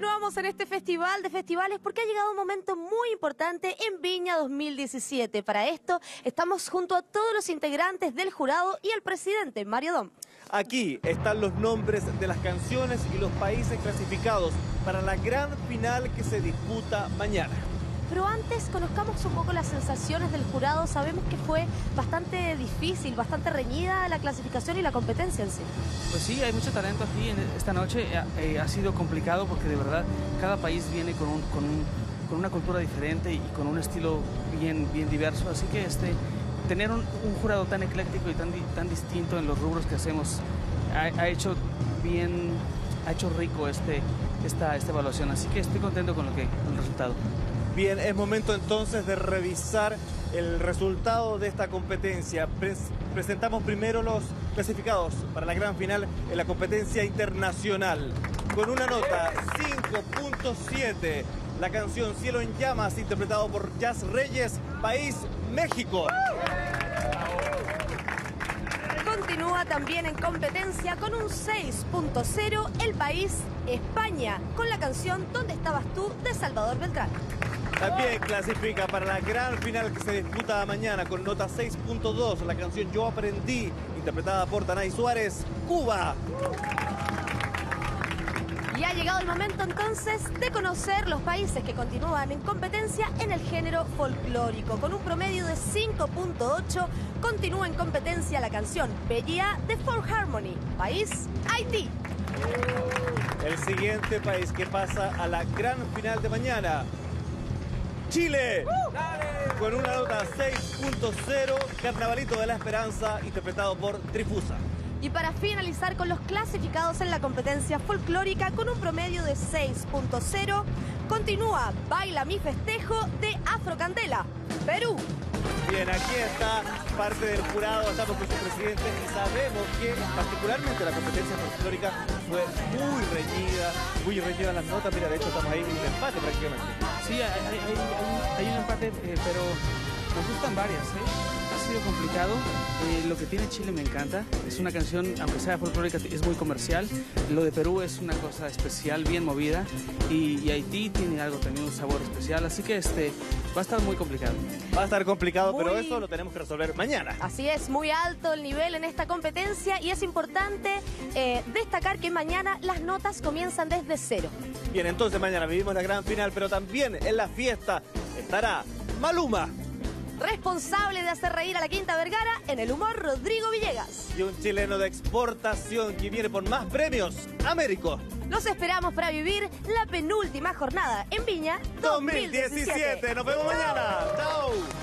continuamos en este festival de festivales porque ha llegado un momento muy importante en Viña 2017. Para esto estamos junto a todos los integrantes del jurado y el presidente, Mario Dom. Aquí están los nombres de las canciones y los países clasificados para la gran final que se disputa mañana. Pero antes conozcamos un poco las sensaciones del jurado. Sabemos que fue bastante difícil, bastante reñida la clasificación y la competencia en sí. Pues sí, hay mucho talento aquí esta noche. Ha sido complicado porque de verdad cada país viene con una cultura diferente y con un estilo bien diverso. Así que tener un jurado tan ecléctico y tan distinto en los rubros que hacemos ha hecho rico esta evaluación. Así que estoy contento con el resultado. Bien, es momento entonces de revisar el resultado de esta competencia. Presentamos primero los clasificados para la gran final en la competencia internacional. Con una nota 5.7, la canción Cielo en Llamas, interpretado por Jazz Reyes, país México. Continúa también en competencia con un 6.0 el país España, con la canción ¿Dónde estabas tú? De Salvador Beltrán. También clasifica para la gran final que se disputa mañana con nota 6.2 la canción Yo Aprendí, interpretada por Tanay Suárez, Cuba. Y ha llegado el momento entonces de conocer los países que continúan en competencia en el género folclórico. Con un promedio de 5.8 continúa en competencia la canción Bella de Folk Harmony, país Haití. El siguiente país que pasa a la gran final de mañana, Chile, con una nota 6.0, Carnavalito de la Esperanza, interpretado por Trifusa. Y para finalizar con los clasificados en la competencia folclórica con un promedio de 6.0, continúa Baila mi festejo de Afrocandela, Perú. Bien, aquí está parte del jurado, estamos con su presidente y sabemos que particularmente la competencia folclórica fue muy reñida las notas. Mira, de hecho estamos ahí en un empate prácticamente. Sí, hay un empate, pero nos gustan varias, Ha sido complicado. Lo que tiene Chile me encanta. Es una canción, aunque sea folclórica, es muy comercial. Lo de Perú es una cosa especial, bien movida. Y Haití tiene algo también, un sabor especial. Así que va a estar muy complicado. Va a estar complicado, pero eso lo tenemos que resolver mañana. Así es, muy alto el nivel en esta competencia y es importante destacar que mañana las notas comienzan desde cero. Bien, entonces mañana vivimos la gran final, pero también en la fiesta estará Maluma. Responsable de hacer reír a la Quinta Vergara, en el humor Rodrigo Villegas. Y un chileno de exportación que viene por más premios, Américo. Los esperamos para vivir la penúltima jornada en Viña 2017. Nos vemos mañana. Chao.